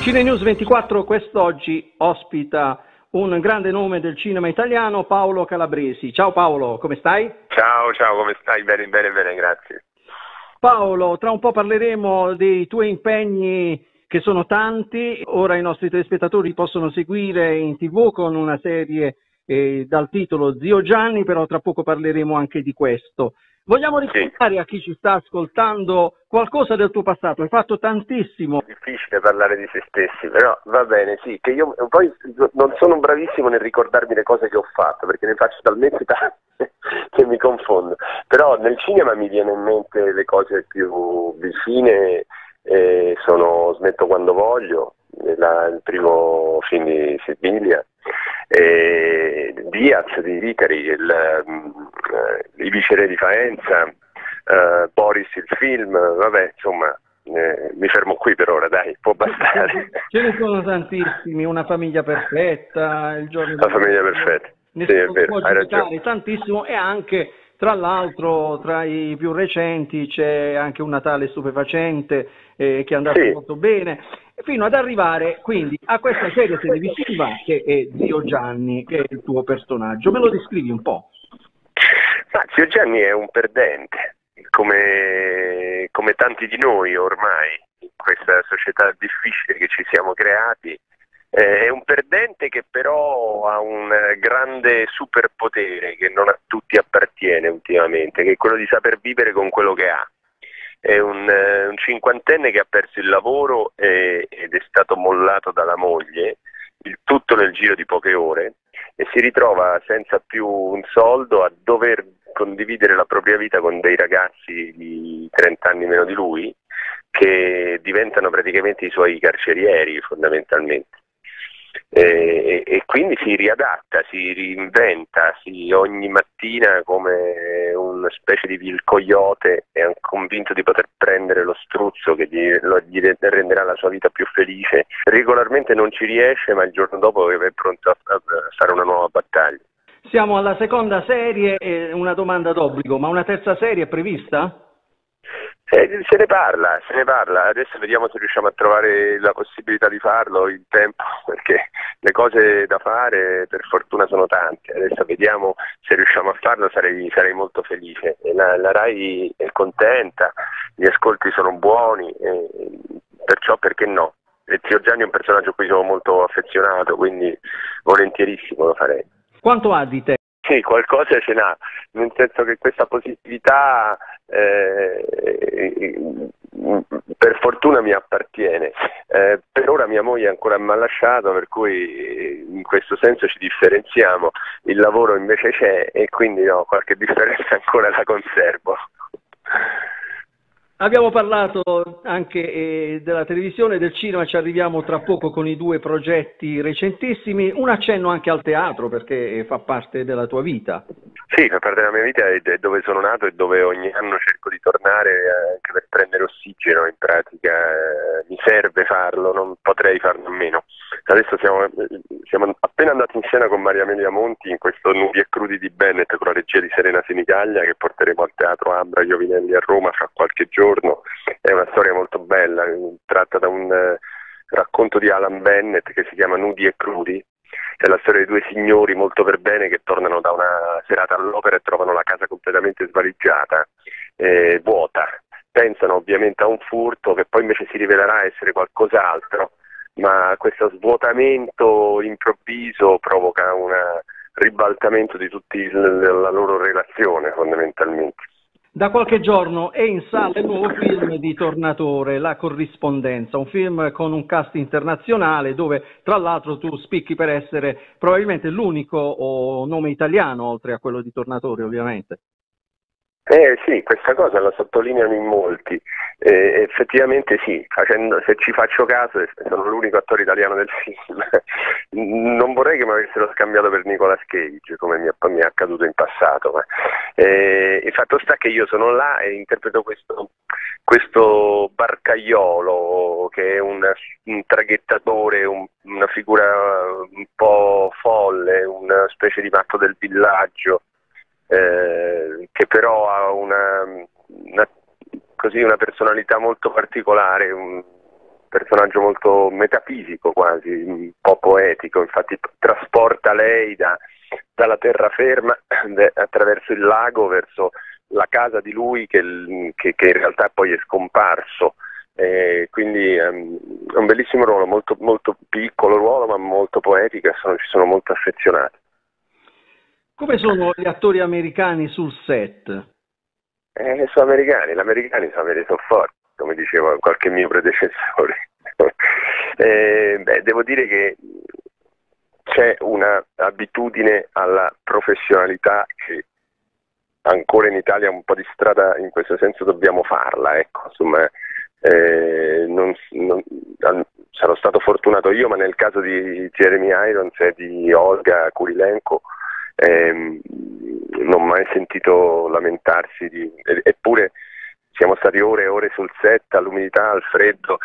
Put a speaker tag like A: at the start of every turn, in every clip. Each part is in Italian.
A: Cine News 24 quest'oggi ospita un grande nome del cinema italiano, Paolo Calabresi. Ciao Paolo, come stai?
B: Ciao, come stai? Bene, grazie.
A: Paolo, tra un po' parleremo dei tuoi impegni che sono tanti. Ora i nostri telespettatori possono seguire in TV con una serie dal titolo Zio Gianni, però tra poco parleremo anche di questo. Vogliamo ricordare a chi ci sta ascoltando qualcosa del tuo passato? Hai fatto tantissimo.
B: È difficile parlare di se stessi, però va bene, sì, che io poi non sono bravissimo nel ricordarmi le cose che ho fatto, perché ne faccio talmente tante che mi confondo. Però nel cinema mi viene in mente le cose più vicine, sono Smetto quando voglio, il primo film di Sibiglia, Diaz di Vicari, I Viceré di Faenza, Boris il film, vabbè, insomma, mi fermo qui per ora, dai, può bastare.
A: Ce ne sono tantissimi, Una famiglia perfetta, Il giorno
B: La famiglia perfetta, sì, è vero, hai ragione.
A: Tantissimo, e anche, tra l'altro, tra i più recenti c'è anche Un Natale stupefacente, che è andato molto bene, fino ad arrivare quindi a questa serie televisiva che è Zio Gianni, che è il tuo personaggio. Me lo descrivi un po'?
B: Ma Zio Gianni è un perdente, come tanti di noi ormai, in questa società difficile che ci siamo creati. È un perdente che però ha un grande superpotere che non a tutti appartiene ultimamente, che è quello di saper vivere con quello che ha. È un cinquantenne che ha perso il lavoro ed è stato mollato dalla moglie, il tutto nel giro di poche ore, e si ritrova senza più un soldo a dover condividere la propria vita con dei ragazzi di 30 anni meno di lui, che diventano praticamente i suoi carcerieri fondamentalmente. E quindi si riadatta, si reinventa, ogni mattina come una specie di vil coyote, è convinto di poter prendere lo struzzo che gli renderà la sua vita più felice. Regolarmente non ci riesce, ma il giorno dopo è pronto a fare una nuova battaglia.
A: Siamo alla seconda serie, una domanda d'obbligo, ma una terza serie è prevista?
B: Se ne parla, adesso vediamo se riusciamo a trovare la possibilità di farlo, il tempo, perché le cose da fare per fortuna sono tante. Adesso vediamo se riusciamo a farlo, sarei molto felice. La Rai è contenta, gli ascolti sono buoni, perciò perché no? E Zio Gianni è un personaggio a cui sono molto affezionato, quindi volentierissimo lo farei.
A: Quanto ha di te?
B: Sì, qualcosa ce n'ha, nel senso che questa positività per fortuna mi appartiene. Per ora mia moglie ancora mi ha lasciato, per cui in questo senso ci differenziamo. Il lavoro invece c'è e quindi no, qualche differenza ancora la conservo.
A: Abbiamo parlato anche della televisione e del cinema, ci arriviamo tra poco con i due progetti recentissimi, un accenno anche al teatro perché fa parte della tua vita.
B: Sì, fa parte della mia vita, è dove sono nato e dove ogni anno cerco di tornare anche per prendere ossigeno, in pratica mi serve farlo, non potrei farne a meno. Adesso siamo appena andati in scena con Maria Amelia Monti in questo Nudi e Crudi di Bennett con la regia di Serena Sinigaglia, che porteremo al Teatro Ambra Iovinelli a Roma fra qualche giorno. È una storia molto bella, tratta da un racconto di Alan Bennett che si chiama Nudi e Crudi. È la storia di due signori molto per bene che tornano da una serata all'opera e trovano la casa completamente svaligiata, vuota. Pensano ovviamente a un furto che poi invece si rivelerà essere qualcos'altro, ma questo svuotamento improvviso provoca un ribaltamento di tutta la loro relazione fondamentalmente.
A: Da qualche giorno è in sala il nuovo film di Tornatore, La corrispondenza, un film con un cast internazionale dove tra l'altro tu spicchi per essere probabilmente l'unico nome italiano, oltre a quello di Tornatore ovviamente.
B: Sì, questa cosa la sottolineano in molti, effettivamente sì, se ci faccio caso sono l'unico attore italiano del film. Non vorrei che mi avessero scambiato per Nicolas Cage come mi è accaduto in passato, ma il fatto sta che io sono là e interpreto questo barcaiolo che è un traghettatore, una figura un po' folle, una specie di matto del villaggio, che però ha una personalità molto particolare, personaggio molto metafisico, quasi un po' poetico, infatti trasporta lei dalla terraferma attraverso il lago verso la casa di lui che in realtà poi è scomparso. Quindi è un bellissimo ruolo, molto, molto piccolo ruolo ma molto poetico, e ci sono molto affezionato.
A: Come sono gli attori americani sul set?
B: Sono americani, gli americani sono forti, come diceva qualche mio predecessore. Devo dire che c'è una abitudine alla professionalità che ancora in Italia un po' di strada in questo senso dobbiamo farla, ecco, insomma. Sarò stato fortunato io, ma nel caso di Jeremy Irons e di Olga Kurilenko non ho mai sentito lamentarsi eppure siamo stati ore e ore sul set, all'umidità, al freddo.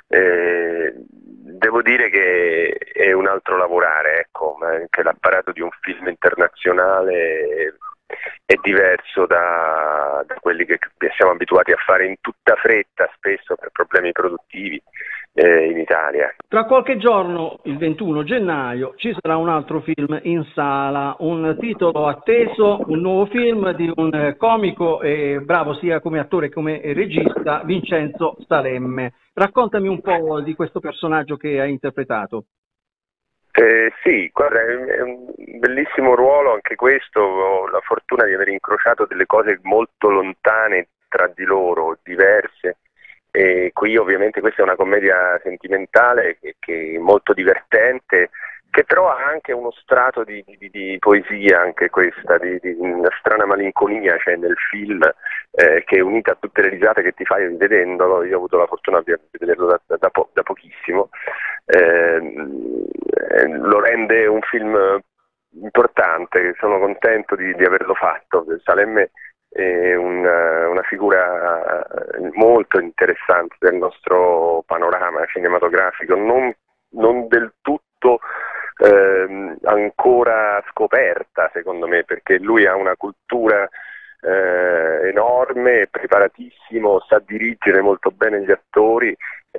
B: Devo dire che è un altro lavorare, ecco, ma anche l'apparato di un film internazionale è diverso da quelli che siamo abituati a fare in tutta fretta, spesso per problemi produttivi in Italia.
A: Tra qualche giorno, il 21 gennaio, ci sarà un altro film in sala, un titolo atteso, un nuovo film di un comico e bravo sia come attore che come regista, Vincenzo Salemme. Raccontami un po' di questo personaggio che hai interpretato.
B: Sì, guarda, è un bellissimo ruolo anche questo. Ho la fortuna di aver incrociato delle cose molto lontane tra di loro, diverse, e qui ovviamente questa è una commedia sentimentale che è molto divertente, che però ha anche uno strato di poesia, anche questa, di una strana malinconia c'è nel film, che è unita a tutte le risate che ti fai vedendolo. Io ho avuto la fortuna di vederlo da pochissimo. Lo rende un film importante, sono contento di averlo fatto. Salemme è una figura molto interessante del nostro panorama cinematografico, non del tutto ancora scoperta, secondo me, perché lui ha una cultura enorme, preparatissimo, sa dirigere molto bene gli attori.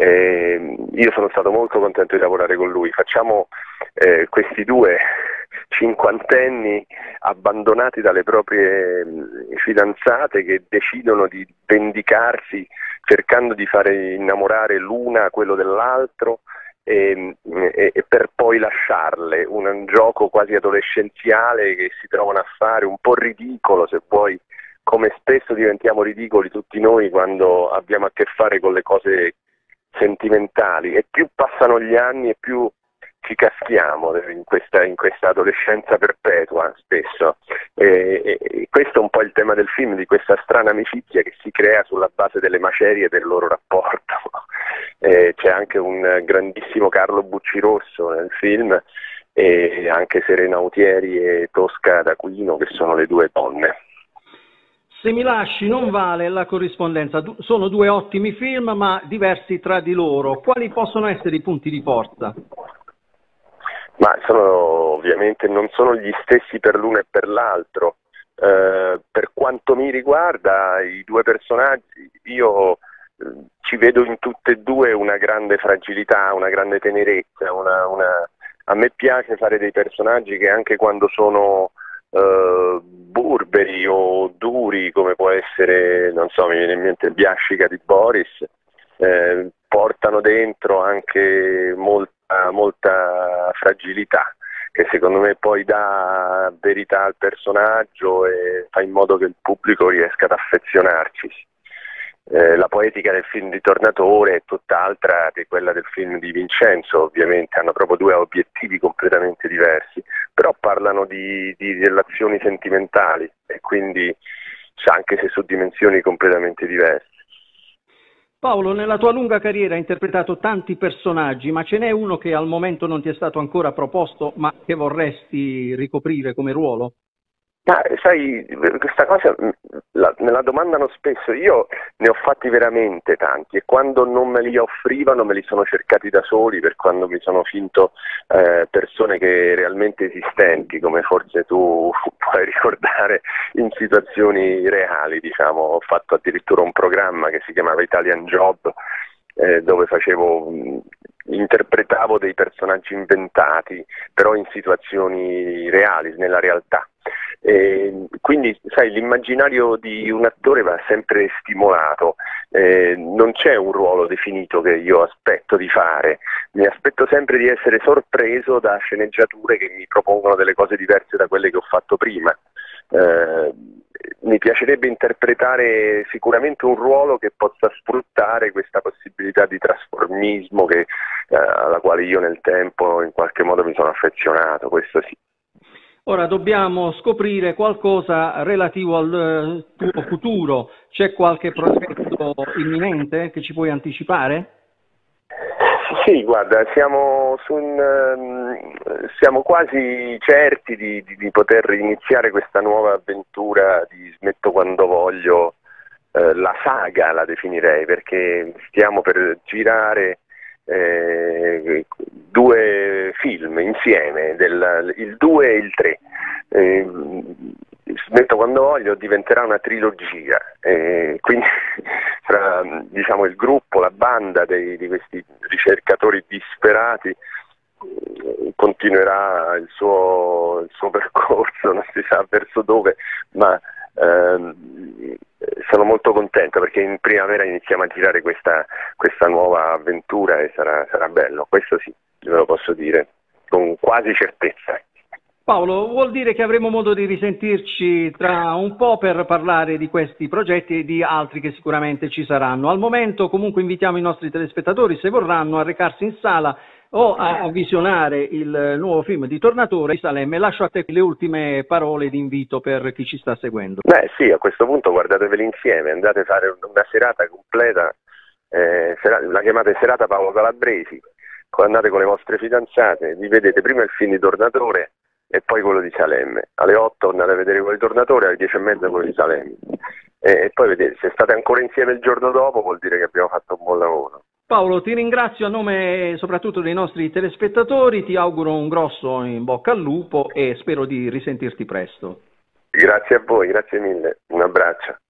B: Io sono stato molto contento di lavorare con lui. Facciamo questi due cinquantenni abbandonati dalle proprie fidanzate che decidono di vendicarsi cercando di fare innamorare l'una quello dell'altro e per poi lasciarle, un gioco quasi adolescenziale che si trovano a fare, un po' ridicolo se vuoi, come spesso diventiamo ridicoli tutti noi quando abbiamo a che fare con le cose sentimentali, e più passano gli anni e più ci caschiamo in questa adolescenza perpetua spesso. Questo è un po' il tema del film, di questa strana amicizia che si crea sulla base delle macerie del loro rapporto. C'è anche un grandissimo Carlo Buccirosso nel film, e anche Serena Autieri e Tosca d'Aquino, che sono le due donne.
A: Se mi lasci non vale la corrispondenza, sono due ottimi film ma diversi tra di loro. Quali possono essere i punti di forza?
B: Ma ovviamente non sono gli stessi per l'uno e per l'altro. Per quanto mi riguarda, i due personaggi, io ci vedo in tutte e due una grande fragilità, una grande tenerezza. A me piace fare dei personaggi che anche quando sono burberi o duri, come può essere, non so, mi viene in mente il Biascica di Boris, portano dentro anche molta fragilità, che secondo me poi dà verità al personaggio e fa in modo che il pubblico riesca ad affezionarci. La poetica del film di Tornatore è tutt'altra di quella del film di Vincenzo, ovviamente hanno proprio due obiettivi completamente diversi, però parlano di relazioni sentimentali, e quindi anche se su dimensioni completamente diverse.
A: Paolo, nella tua lunga carriera hai interpretato tanti personaggi, ma ce n'è uno che al momento non ti è stato ancora proposto, ma che vorresti ricoprire come ruolo?
B: Ma sai, questa cosa me la domandano spesso. Io ne ho fatti veramente tanti, e quando non me li offrivano me li sono cercati da soli, per quando mi sono finto persone che realmente esistenti, come forse tu puoi ricordare in situazioni reali, diciamo. Ho fatto addirittura un programma che si chiamava Italian Job, dove interpretavo dei personaggi inventati, però in situazioni reali, nella realtà. Quindi, sai, l'immaginario di un attore va sempre stimolato, non c'è un ruolo definito che io aspetto di fare, mi aspetto sempre di essere sorpreso da sceneggiature che mi propongono delle cose diverse da quelle che ho fatto prima. Mi piacerebbe interpretare sicuramente un ruolo che possa sfruttare questa possibilità di trasformismo alla quale io nel tempo in qualche modo mi sono affezionato, questo sì.
A: Ora dobbiamo scoprire qualcosa relativo al tuo futuro. C'è qualche progetto imminente che ci puoi anticipare?
B: Sì, guarda, siamo quasi certi di poter iniziare questa nuova avventura di Smetto quando voglio, la saga la definirei, perché stiamo per girare 2 film insieme, il 2 e il 3. Smetto quando voglio diventerà una trilogia, quindi tra, diciamo, il gruppo, la banda di questi ricercatori disperati continuerà il suo percorso, non si sa verso dove, ma sono molto contento perché in primavera iniziamo a girare questa nuova avventura e sarà bello, questo sì, ve lo posso dire con quasi certezza.
A: Paolo, vuol dire che avremo modo di risentirci tra un po' per parlare di questi progetti e di altri che sicuramente ci saranno. Al momento comunque invitiamo i nostri telespettatori, se vorranno, a recarsi in sala o a visionare il nuovo film di Tornatore di Salemme. Lascio a te le ultime parole di invito per chi ci sta seguendo.
B: Beh sì, a questo punto guardateveli insieme, andate a fare una serata completa, la chiamate serata Paolo Calabresi, andate con le vostre fidanzate, vi vedete prima il film di Tornatore e poi quello di Salemme. Alle 8 andate a vedere quello di Tornatore, alle 10:30 quello di Salemme. E poi vedete, se state ancora insieme il giorno dopo vuol dire che abbiamo fatto un buon lavoro.
A: Paolo, ti ringrazio a nome soprattutto dei nostri telespettatori, ti auguro un grosso in bocca al lupo e spero di risentirti presto.
B: Grazie a voi, grazie mille, un abbraccio.